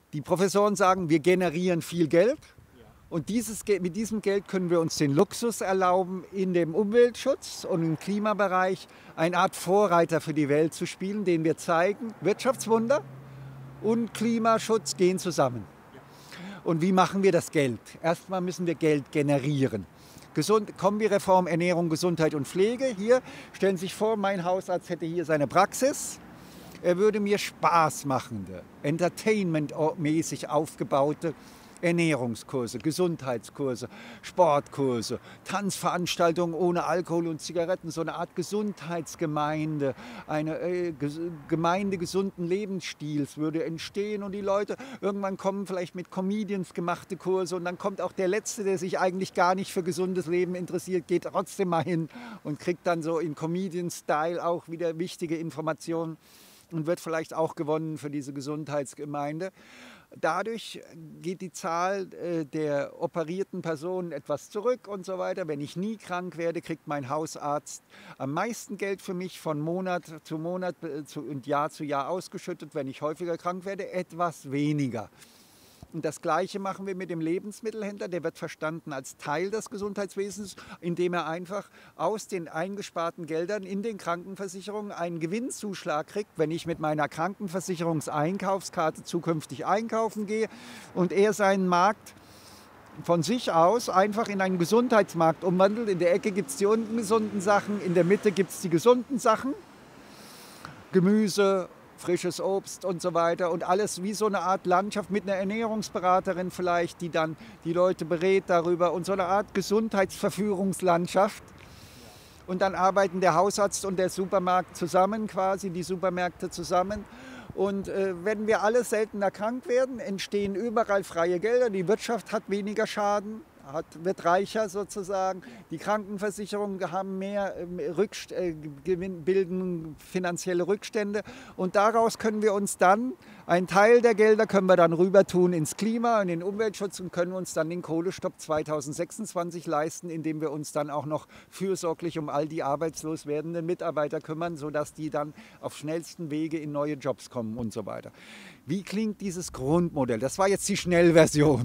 Die Professoren sagen, wir generieren viel Geld. Und mit diesem Geld können wir uns den Luxus erlauben, in dem Umweltschutz und im Klimabereich eine Art Vorreiter für die Welt zu spielen, den wir zeigen, Wirtschaftswunder und Klimaschutz gehen zusammen. Und wie machen wir das Geld? Erstmal müssen wir Geld generieren. Kombireform, Ernährung, Gesundheit und Pflege. Hier stellen Sie sich vor, mein Hausarzt hätte hier seine Praxis. Er würde mir Spaß machende, entertainmentmäßig aufgebaute Ernährungskurse, Gesundheitskurse, Sportkurse, Tanzveranstaltungen ohne Alkohol und Zigaretten, so eine Art Gesundheitsgemeinde, eine Gemeinde gesunden Lebensstils würde entstehen und die Leute irgendwann kommen vielleicht mit Comedians gemachte Kurse und dann kommt auch der Letzte, der sich eigentlich gar nicht für gesundes Leben interessiert, geht trotzdem mal hin und kriegt dann so in Comedian-Style auch wieder wichtige Informationen und wird vielleicht auch gewonnen für diese Gesundheitsgemeinde. Dadurch geht die Zahl der operierten Personen etwas zurück und so weiter. Wenn ich nie krank werde, kriegt mein Hausarzt am meisten Geld für mich von Monat zu Monat und Jahr zu Jahr ausgeschüttet. Wenn ich häufiger krank werde, etwas weniger. Und das Gleiche machen wir mit dem Lebensmittelhändler. Der wird verstanden als Teil des Gesundheitswesens, indem er einfach aus den eingesparten Geldern in den Krankenversicherungen einen Gewinnzuschlag kriegt, wenn ich mit meiner Krankenversicherungseinkaufskarte zukünftig einkaufen gehe und er seinen Markt von sich aus einfach in einen Gesundheitsmarkt umwandelt. In der Ecke gibt es die ungesunden Sachen, in der Mitte gibt es die gesunden Sachen, Gemüse, frisches Obst und so weiter und alles wie so eine Art Landschaft mit einer Ernährungsberaterin vielleicht, die dann die Leute berät darüber und so eine Art Gesundheitsverführungslandschaft. Und dann arbeiten der Hausarzt und der Supermarkt zusammen quasi, die Supermärkte zusammen. Und wenn wir alle seltener krank werden, entstehen überall freie Gelder, die Wirtschaft hat weniger Schaden. Wird reicher sozusagen. Die Krankenversicherungen haben mehr bilden finanzielle Rückstände und daraus können wir uns dann, einen Teil der Gelder können wir dann rüber tun ins Klima und in den Umweltschutz und können uns dann den Kohlestopp 2026 leisten, indem wir uns dann auch noch fürsorglich um all die arbeitslos werdenden Mitarbeiter kümmern, sodass die dann auf schnellsten Wege in neue Jobs kommen und so weiter. Wie klingt dieses Grundmodell? Das war jetzt die Schnellversion.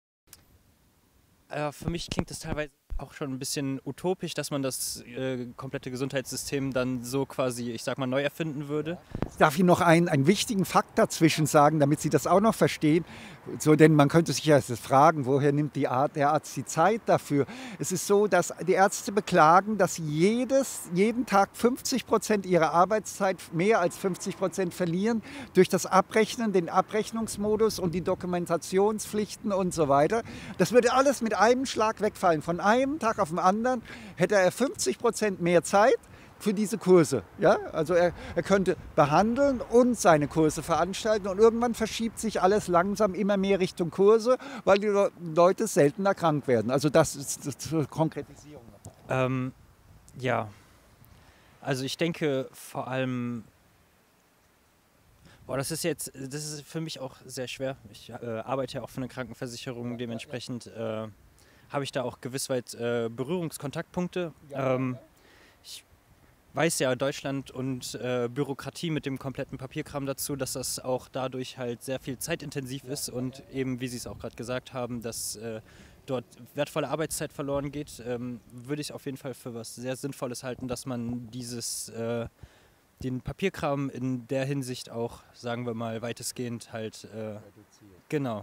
Für mich klingt das teilweise auch schon ein bisschen utopisch, dass man das komplette Gesundheitssystem dann so quasi, ich sag mal, neu erfinden würde. Darf ich noch einen wichtigen Fakt dazwischen sagen, damit Sie das auch noch verstehen? So, denn man könnte sich ja fragen, woher nimmt der Arzt die Zeit dafür? Es ist so, dass die Ärzte beklagen, dass sie jeden Tag 50% ihrer Arbeitszeit, mehr als 50% verlieren durch das Abrechnen, den Abrechnungsmodus und die Dokumentationspflichten und so weiter. Das würde alles mit einem Schlag wegfallen. Von einem Tag auf den anderen hätte er 50% mehr Zeit für diese Kurse. Ja? Also er könnte behandeln und seine Kurse veranstalten und irgendwann verschiebt sich alles langsam immer mehr Richtung Kurse, weil die Leute seltener krank werden. Also das ist zur Konkretisierung. Ja, also ich denke vor allem, das ist für mich auch sehr schwer. Ich arbeite ja auch für eine Krankenversicherung, dementsprechend habe ich da auch gewissweit Berührungskontaktpunkte. Ich weiß ja, Deutschland und Bürokratie mit dem kompletten Papierkram dazu, dass das auch dadurch halt sehr viel zeitintensiv ist und eben, wie Sie es auch gerade gesagt haben, dass dort wertvolle Arbeitszeit verloren geht, würde ich auf jeden Fall für was sehr Sinnvolles halten, dass man den Papierkram in der Hinsicht auch, sagen wir mal, weitestgehend halt genau.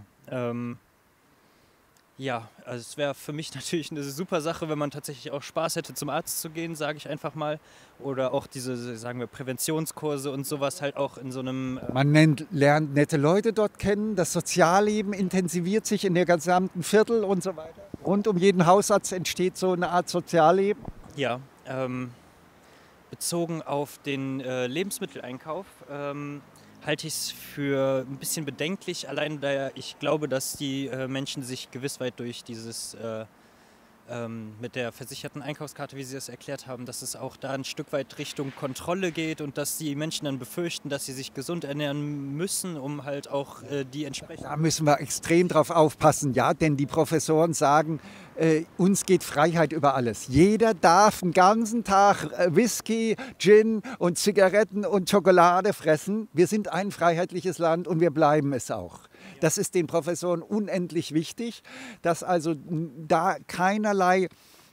Ja, also es wäre für mich natürlich eine super Sache, wenn man tatsächlich auch Spaß hätte, zum Arzt zu gehen, sage ich einfach mal. Oder auch diese, sagen wir, Präventionskurse und sowas halt auch in so einem... Man lernt nette Leute dort kennen, das Sozialleben intensiviert sich in der gesamten Viertel und so weiter. Rund um jeden Hausarzt entsteht so eine Art Sozialleben. Ja, bezogen auf den Lebensmitteleinkauf halte ich es für ein bisschen bedenklich, allein da ich glaube, dass die Menschen sich gewissweit durch dieses mit der versicherten Einkaufskarte, wie Sie das erklärt haben, dass es auch da ein Stück weit Richtung Kontrolle geht und dass die Menschen dann befürchten, dass sie sich gesund ernähren müssen, um halt auch die entsprechend... Da müssen wir extrem drauf aufpassen, ja, denn die Professoren sagen, uns geht Freiheit über alles. Jeder darf den ganzen Tag Whisky, Gin und Zigaretten und Schokolade fressen. Wir sind ein freiheitliches Land und wir bleiben es auch. Das ist den Professoren unendlich wichtig, dass also da keinerlei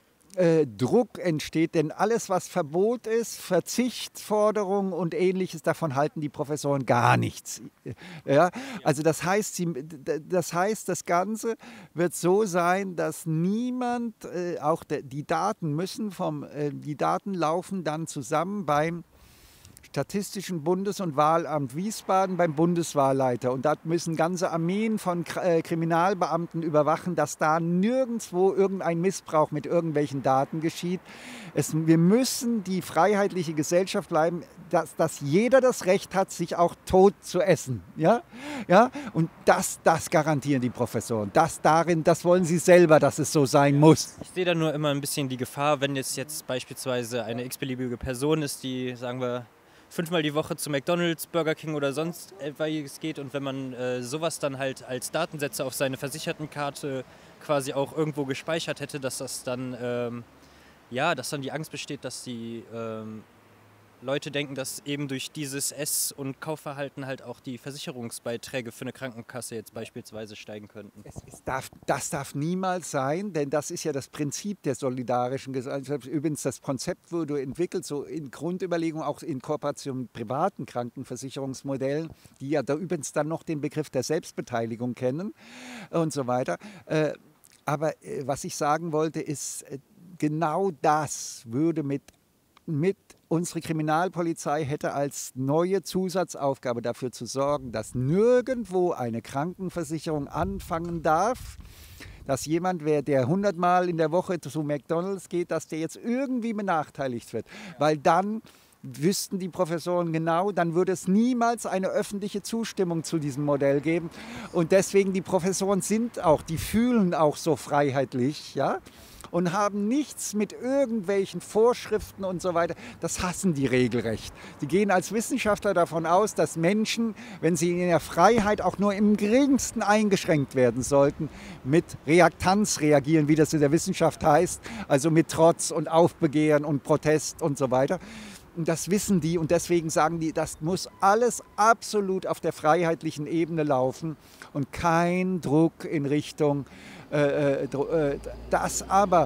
Druck entsteht, denn alles, was Verbot ist, Verzichtsforderungen und Ähnliches, davon halten die Professoren gar nichts. Ja? Also das heißt, das Ganze wird so sein, dass niemand, die Daten die Daten laufen dann zusammen beim Statistischen Bundes- und Wahlamt Wiesbaden beim Bundeswahlleiter. Und da müssen ganze Armeen von Kriminalbeamten überwachen, dass da nirgendwo irgendein Missbrauch mit irgendwelchen Daten geschieht. Wir müssen die freiheitliche Gesellschaft bleiben, dass jeder das Recht hat, sich auch tot zu essen. Ja? Ja? Und das garantieren die Professoren. Das wollen sie selber, dass es so sein muss. Ich sehe da nur immer ein bisschen die Gefahr, wenn es jetzt beispielsweise eine x-beliebige Person ist, die, sagen wir, 5-mal die Woche zu McDonald's, Burger King oder sonst etwas geht, und wenn man sowas dann halt als Datensätze auf seine Versichertenkarte quasi auch irgendwo gespeichert hätte, dass das dann, dass dann die Angst besteht, dass die Leute denken, dass eben durch dieses Ess- und Kaufverhalten halt auch die Versicherungsbeiträge für eine Krankenkasse jetzt beispielsweise steigen könnten. Das darf niemals sein, denn das ist ja das Prinzip der solidarischen Gesellschaft. Übrigens, das Konzept wurde entwickelt, so in Grundüberlegungen, auch in Kooperation mit privaten Krankenversicherungsmodellen, die ja da übrigens dann noch den Begriff der Selbstbeteiligung kennen und so weiter. Aber was ich sagen wollte, ist, genau das würde mit unsere Kriminalpolizei hätte als neue Zusatzaufgabe dafür zu sorgen, dass nirgendwo eine Krankenversicherung anfangen darf, dass jemand, der 100-mal in der Woche zu McDonald's geht, dass der jetzt irgendwie benachteiligt wird. Weil dann wüssten die Professoren genau, dann würde es niemals eine öffentliche Zustimmung zu diesem Modell geben. Und deswegen, die Professoren die fühlen auch so freiheitlich, ja? Und haben nichts mit irgendwelchen Vorschriften und so weiter. Das hassen die regelrecht. Die gehen als Wissenschaftler davon aus, dass Menschen, wenn sie in ihrer Freiheit auch nur im geringsten eingeschränkt werden sollten, mit Reaktanz reagieren, wie das in der Wissenschaft heißt, also mit Trotz und Aufbegehren und Protest und so weiter. Und das wissen die, und deswegen sagen die, das muss alles absolut auf der freiheitlichen Ebene laufen und kein Druck in Richtung, dass aber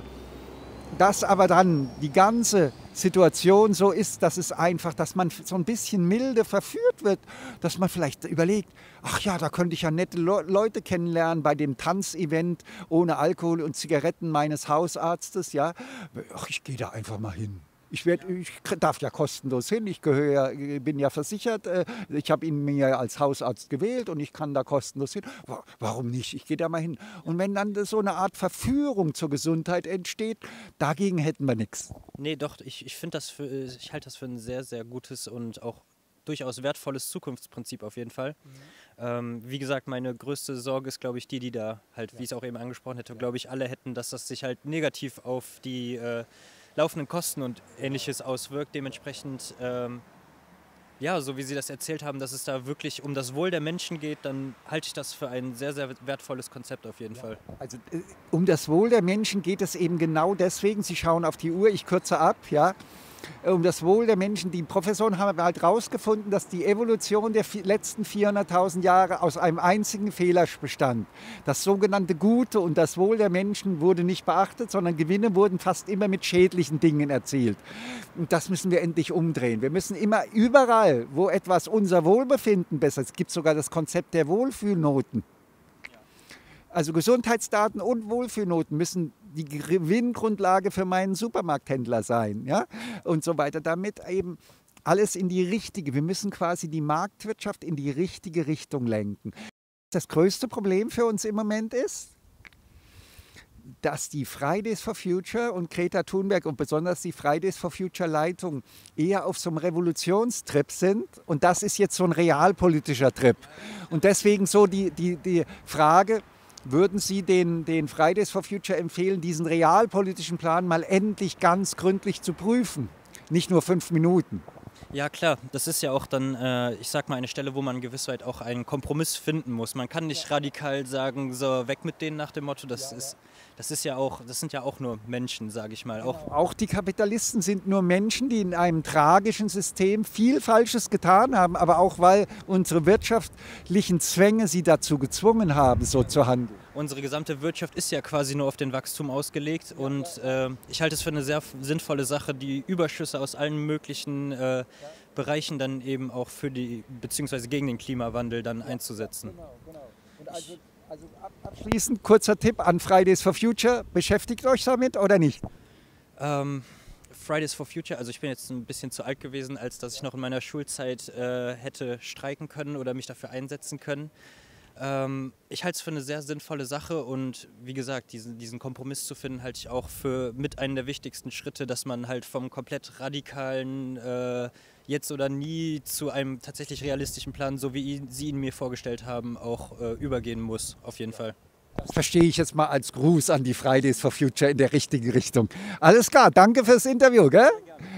dann die ganze Situation so ist, dass es einfach, dass man so ein bisschen milde verführt wird, dass man vielleicht überlegt, ach ja, da könnte ich ja nette Leute kennenlernen bei dem Tanzevent ohne Alkohol und Zigaretten meines Hausarztes, ja, ach, ich gehe da einfach mal hin. Ich darf ja kostenlos hin, bin ja versichert, ich habe ihn mir als Hausarzt gewählt und ich kann da kostenlos hin. Warum nicht? Ich gehe da mal hin. Und wenn dann so eine Art Verführung zur Gesundheit entsteht, dagegen hätten wir nichts. Nee, doch, ich halte das für ein sehr, sehr gutes und auch durchaus wertvolles Zukunftsprinzip auf jeden Fall. Wie gesagt, meine größte Sorge ist, glaube ich, die da halt, wie ich es auch eben angesprochen hätte, glaube ich, alle hätten, dass das sich halt negativ auf die laufenden Kosten und Ähnliches auswirkt. Dementsprechend, so wie Sie das erzählt haben, dass es da wirklich um das Wohl der Menschen geht, dann halte ich das für ein sehr, sehr wertvolles Konzept auf jeden Fall. Also um das Wohl der Menschen geht es eben genau deswegen. Sie schauen auf die Uhr, ich kürze ab, ja. Um das Wohl der Menschen. Die Professoren haben halt herausgefunden, dass die Evolution der letzten 400.000 Jahre aus einem einzigen Fehler bestand. Das sogenannte Gute und das Wohl der Menschen wurde nicht beachtet, sondern Gewinne wurden fast immer mit schädlichen Dingen erzielt. Und das müssen wir endlich umdrehen. Wir müssen immer überall, wo etwas unser Wohlbefinden besser ist, es gibt sogar das Konzept der Wohlfühlnoten. Also Gesundheitsdaten und Wohlfühlnoten müssen die Gewinngrundlage für meinen Supermarkthändler sein, ja? Und so weiter, damit eben alles in die richtige, wir müssen quasi die Marktwirtschaft in die richtige Richtung lenken. Das größte Problem für uns im Moment ist, dass die Fridays for Future und Greta Thunberg und besonders die Fridays for Future Leitung eher auf so einem Revolutionstrip sind, und das ist jetzt so ein realpolitischer Trip. Und deswegen so die Frage, würden Sie den Fridays for Future empfehlen, diesen realpolitischen Plan mal endlich ganz gründlich zu prüfen? Nicht nur 5 Minuten. Ja klar, das ist ja auch dann, ich sag mal, eine Stelle, wo man gewiss weit auch einen Kompromiss finden muss. Man kann nicht radikal sagen, so weg mit denen nach dem Motto, das ist ja auch, das sind ja auch nur Menschen, sage ich mal. Auch die Kapitalisten sind nur Menschen, die in einem tragischen System viel Falsches getan haben, aber auch weil unsere wirtschaftlichen Zwänge sie dazu gezwungen haben, so zu handeln. Unsere gesamte Wirtschaft ist ja quasi nur auf den Wachstum ausgelegt und ich halte es für eine sehr sinnvolle Sache, die Überschüsse aus allen möglichen Bereichen dann eben auch für die, beziehungsweise gegen den Klimawandel dann einzusetzen. Genau. Und also abschließend kurzer Tipp an Fridays for Future, beschäftigt euch damit oder nicht? Fridays for Future, also ich bin jetzt ein bisschen zu alt gewesen, als dass ich noch in meiner Schulzeit hätte streiken können oder mich dafür einsetzen können. Ich halte es für eine sehr sinnvolle Sache und wie gesagt, diesen Kompromiss zu finden, halte ich auch für mit einem der wichtigsten Schritte, dass man halt vom komplett radikalen Jetzt oder nie zu einem tatsächlich realistischen Plan, so wie Sie ihn mir vorgestellt haben, auch übergehen muss, auf jeden Fall. Das verstehe ich jetzt mal als Gruß an die Fridays for Future in der richtigen Richtung. Alles klar, danke fürs Interview, gell?